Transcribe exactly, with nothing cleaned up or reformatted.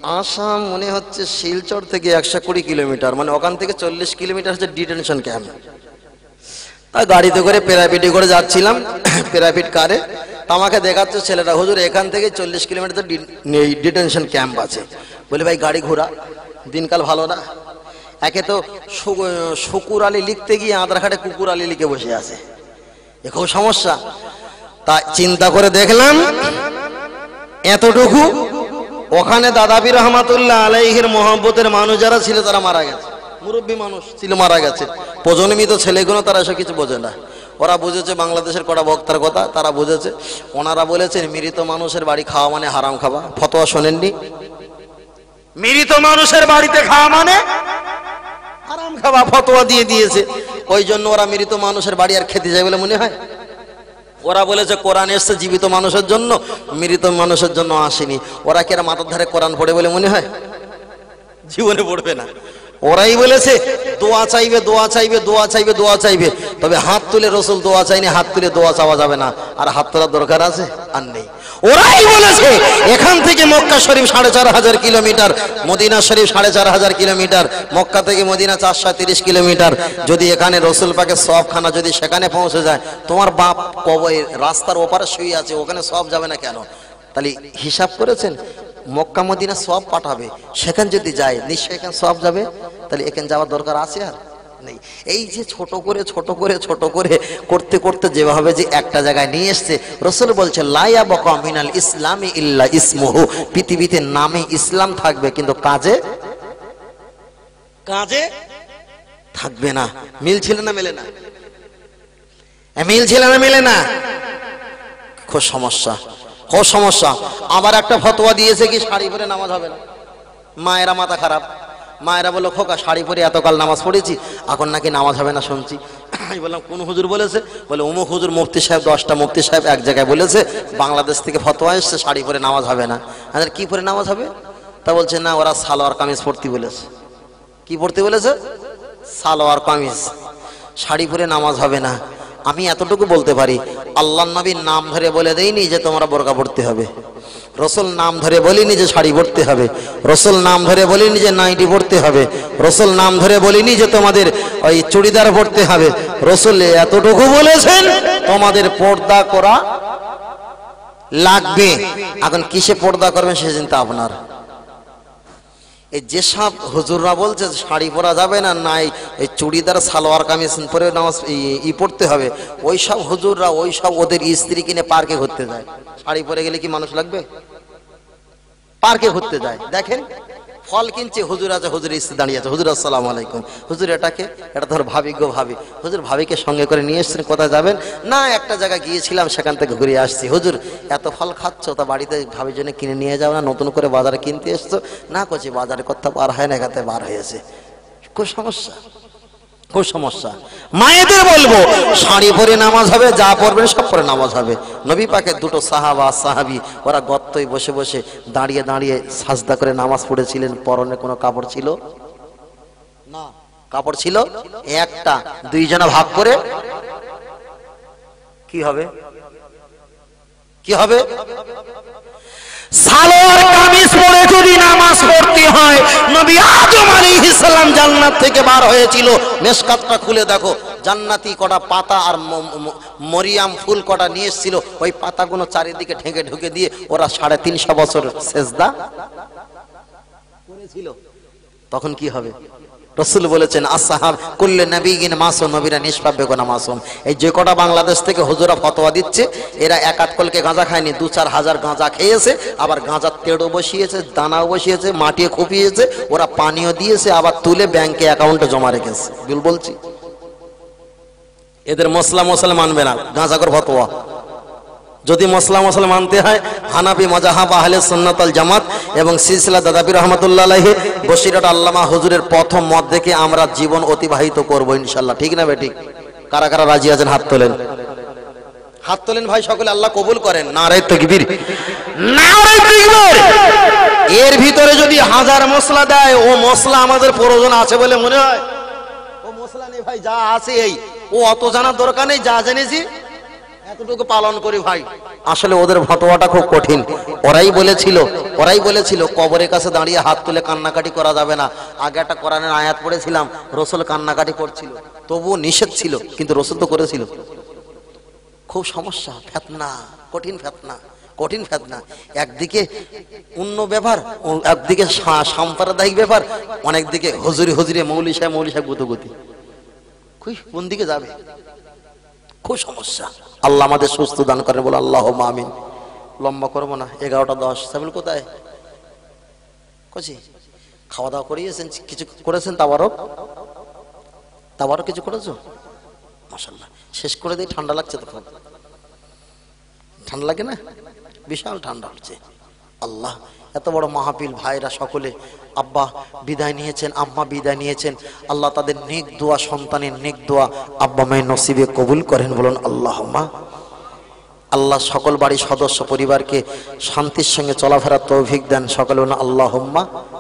আসাম মনে হচ্ছে শিলচর থেকে একশো কুড়ি কিলোমিটার, মানে ওখান থেকে চল্লিশ কিলোমিটার হচ্ছে ডিটেনশন ক্যাম্প। তা গাড়িতে করে প্রাইভেটে করে যাচ্ছিলাম, প্রাইভেট কারে। আমাকে দেখাচ্ছে ছেলেটা, হুজুর এখান থেকে চল্লিশ কিলোমিটার ডিটেনশন ক্যাম্প আছে। বলি ভাই গাড়ি ঘোরা, দিনকাল ভালো না। একে তো শুকুর আলী লিখতে গিয়ে আধার কার্ডে কুকুর আলী লিখে বসে আছে, এ খুব সমস্যা। তা চিন্তা করে দেখলাম এতটুকু, ওখানে দাদাবি রহমাতুল্লাহ আলাইহির মহব্বতের মানুষ যারা ছিল তারা মারা গেছে, মুরব্বী মানুষ ছিল মারা গেছে। প্রজন্মিত ছেলেগুলো তারা এসব কিছু বোঝে না। ওরা বুঝেছে বাংলাদেশের কটা বক্তার কথা, তারা বুঝেছে। ওনারা বলেছেন মৃত মানুষের বাড়ি খাওয়া মানে হারাম খাওয়া। ফতোয়া শোনেননি? মৃত মানুষের বাড়িতে খাওয়া মানে হারাম খাওয়া, ফতোয়া দিয়ে দিয়েছে। ওই জন্য ওরা মৃত মানুষের বাড়ি আর খেতে যায় বলে মনে হয়। ওরা বলেছে কোরআন এসছে জীবিত মানুষের জন্য, মৃত মানুষের জন্য আসেনি। ওরা কি আর মাথার ধারে কোরআন পড়ে বলে মনে হয়? জীবনে পড়বে না। ওরাই বলেছে দোয়া চাইবে, দোয়া চাইবে, দোয়া চাইবে, দোয়া চাইবে। তবে হাত তুলে রসুল দোয়া চাইনি, হাত তুলে দোয়া চাওয়া যাবে না। আর হাত তোলার দরকার আছে? আর নেই। ওরাই বলেছে এখান থেকে মক্কা শরীফ সাড়ে চার হাজার কিলোমিটার, মদিনা শরীফ সাড়ে চার হাজার কিলোমিটার, মক্কা থেকে মদিনা চারশো তিরিশ কিলোমিটার। যদি এখানে রসুল পাকের সবখানা যদি সেখানে পৌঁছে যায়, তোমার বাপ কবে রাস্তার ওপারে শুয়ে আছে, ওখানে সব যাবে না কেন? তাহলে হিসাব করেছেন মক্কা মদিনা সব পাঠাবে, সেখানে যদি যায় নিশ্চয়ই এখানে সব যাবে। তাহলে এখানে যাওয়ার দরকার আছে আর নেই। এই যে ছোট করে ছোট করে ছোট করে করতে করতে যেভাবে যে একটা জায়গায় নিয়ে এসছে, রসুল বলছে লা ইয়াবকা মিনাল ইসলামি ইল্লা ইসমুহু, পৃথিবীতে নামে ইসলাম থাকবে কিন্তু কাজে কাজে থাকবে না। মিলছিল না মেলে না? মিলছিল না মেলে না? খুব সমস্যা, খুব সমস্যা। আবার একটা ফতোয়া দিয়েছে কি শাড়ি পরে নামাজ হবে না। মায়েরা মাথা খারাপ, মায়েরা বললো খোকা শাড়ি পরে এতকাল নামাজ পড়েছি, এখন নাকি নামাজ হবে না শুনছি। আমি বললাম কোন হুজুর বলেছে? বলে অমুক হুজুর, মুফতি সাহেব, দশটা মুফতি সাহেব এক জায়গায় বলেছে বাংলাদেশ থেকে ফতোয়া এসছে শাড়ি পরে নামাজ হবে না। আমাদের কি পরে নামাজ হবে? তা বলছে না, ওরা সালোয়ার কামিজ পরতে বলেছে। কি পরতে বলেছে? সালোয়ার কামিজ। শাড়ি পরে নামাজ হবে না। আমি এতটুকু বলতে পারি, আল্লাহর নবীর নাম ধরে বলে দেয়নি যে তোমরা বোরকা পড়তে হবে, রসুল নাম ধরে বলিনি যে শাড়ি পরতে হবে, রসুল নাম ধরে বলিনি যে নাইটি পরতে হবে, রসুল নাম ধরে বলিনি যে তোমাদের ওই চুড়িদার পরতে হবে। রসুল এতটুকু বলেছেন তোমাদের পর্দা করা লাগবে। এখন কিসে পর্দা করবেন সে চিন্তা আপনার। এই যেসব হুজুররা বলছে শাড়ি পরা যাবে না, নাই এই চুড়িদার সালোয়ার কামিজ পরে নামাজ ই পড়তে হবে, ওই সব হুজুররা ওই সব ওদের স্ত্রী কিনে পার্কে ঘুরতে যায়। শাড়ি পরে গেলে কি মানুষ লাগবে? পার্কে ঘুরতে যায়, দেখেন ফল কিনছে, হুজুর আছে, হুজুর স্ত্রী দাঁড়িয়ে আছে, হুজুর আসসালামু আলাইকুম। হুজুর এটাকে, এটা ধর ভাবি গো ভাবি। হুজুর ভাবিকে সঙ্গে করে নিয়ে এসছেন, কোথায় যাবেন? না একটা জায়গায় গিয়েছিলাম, সেখান থেকে ঘুরে আসছি। হুজুর এত ফল খাচ্ছ, তা বাড়িতে ভাবির জন্য কিনে নিয়ে যাও না, নতুন করে বাজারে কিনতে এসছো? না করছি বাজারে কোথাও বার হয় না, এখানে বার হয়েছে। খুব সমস্যা, খুব সমস্যা। মায়েদের বলবো শাড়ি পরে নামাজ হবে, যা পরবেন সব পরে নামাজ হবে। নবী পাকের দুটো সাহাবা সাহাবি, ওরা গর্তই বসে বসে দাঁড়িয়ে দাঁড়িয়ে সাজদা করে নামাজ পড়েছিলেন। পরনে কোনো কাপড় ছিল না, কাপড় ছিল একটা। দুইজনা ভাগ করে কি হবে? কি হবে? সালোয়ার কামিজ পরে যদি নামাজ পড়তে হয়, নবী আদম আলাইহিস সালাম জান্নাত থেকে বার হয়েছিল। মেশকাতটা খুলে দেখো, জান্নাতি কটা পাতা আর মরিয়াম ফুল কটা নিয়ে এসেছিল, ওই পাতাগুলো চারিদিকে ঢেকে ঢুকে দিয়ে ওরা সাড়ে তিনশো বছর সেজদা করেছিল। তখন কি হবে? রসুল বলেছেন আসহাব কুল্লু নবিয়্যিন মাসুম, নবীরা নিষ্পাপ বেগুনা মাসুম। এই যে কটা বাংলাদেশ থেকে হুজুরা ফতোয়া দিচ্ছে, এরা এক আধ কলকে গাঁজা খায়নি, দু চার হাজার গাঁজা খেয়েছে, আবার গাঁজার তেড়ো বসিয়েছে, দানাও বসিয়েছে, মাটিয়ে খুপিয়েছে, ওরা পানিও দিয়েছে, আবার তুলে ব্যাংকে অ্যাকাউন্টে জমা রেখেছে। ভুল বলছি? এদের মশলা মশলা মানবে না, গাঁজাখোর ফতোয়া। যদি মশলা মশলা মানতে হয়, হানাফি মাযহাব আহলে সুন্নাত ওয়াল জামাত এবং সিলসিলা দাদাবি রহমাতুল্লাহ আলাইহি বসিরহাট আল্লামা হুজুরের প্রথম মত দেখে আমরা জীবন অতিবাহিত করব ইনশাআল্লাহ। ঠিক না বেঠিক? কারা কারা রাজি আছেন হাত তোলেন, হাত তোলেন ভাই সকলে, আল্লাহ কবুল করেন। নারে তাকবীর, নারে তাকবীর। এর ভিতরে যদি হাজার মশলা দেয়, ও মশলা আমাদের প্রয়োজন আছে বলে মনে হয়? ও মশলা নেই ভাই, যা আছে এই, ও অত জানার দরকার নেই, যা জেনেছি এতটুকু পালন করি ভাই। আসলে ওদের ফতোয়াটা খুব কঠিন। ওরাই বলেছিল ওরাই বলেছিল কবরের কাছে দাঁড়িয়ে হাত তুলে কান্নাকাটি করা যাবে না। আগে একটা কোরআনের আয়াত পড়েছিলাম, রসুল কান্নাকাটি করছিল, তবুও নিষেধ ছিল, কিন্তু রসুল তো করেছিল। খুব সমস্যা, ফেতনা, কঠিন ফেতনা, কঠিন ফেতনা। একদিকে অন্য ব্যাপার, একদিকে সাম্প্রদায়িক ব্যাপার, অনেক দিকে হুজুরি হুজুরি মৌলী সাহেব মৌলী সাহেব গুতগুতি, কোন দিকে যাবে? খুব সমস্যা। আল্লাহ আমাদের সুস্থ দান করেন, বলে আল্লাহ আমিন। লম্বা করবো না, এগারোটা দশ। সাবিল কোথায়? কচি খাওয়া দাওয়া করিয়েছেন, কিছু করেছেন? তাবারক তাবারক কিছু করেছো? মাশাআল্লাহ। শেষ করে দিই, ঠান্ডা লাগছে তো? খুব ঠান্ডা লাগে না? বিশাল ঠান্ডা হচ্ছে। আল্লাহ, এত বড় মাহফিল, ভাইরা সকলে আব্বা বিদায় নিয়েছেন, আম্মা বিদায় নিয়েছেন, আল্লাহ তাদের নেক দোয়া, সন্তানের নেক দোয়া আব্বা মায়ের নসিবে কবুল করেন, বলুন আল্লাহুম্মা। আল্লাহ সকল বাড়ির সদস্য পরিবারকে শান্তির সঙ্গে চলাফেরার তৌফিক দেন, সকলে বলুন আল্লাহুম্মা।